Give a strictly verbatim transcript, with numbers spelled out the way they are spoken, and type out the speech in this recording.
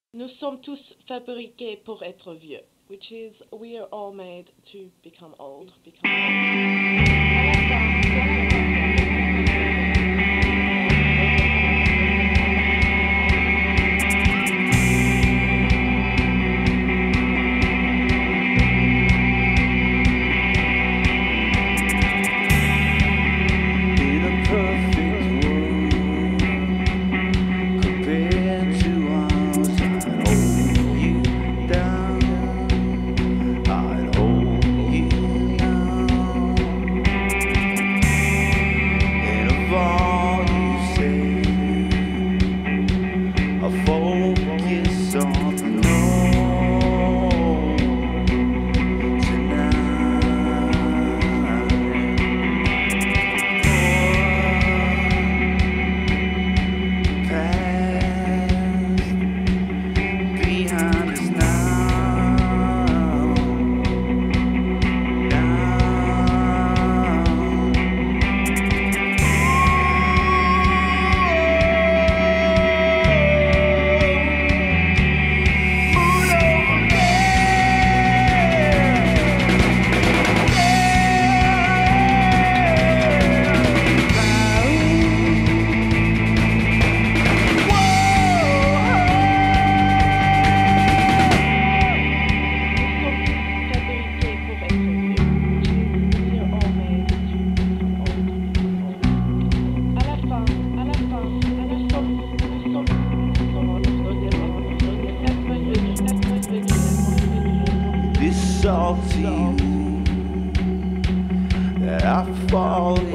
Nous sommes tous fabriqués pour être vieux, which is we are all made to become old, become In a perfect world, compared to ours, I'd hold you down. I'd hold you now. And of all you say, I focus on the road tonight. Behind us now, this all to you that I fall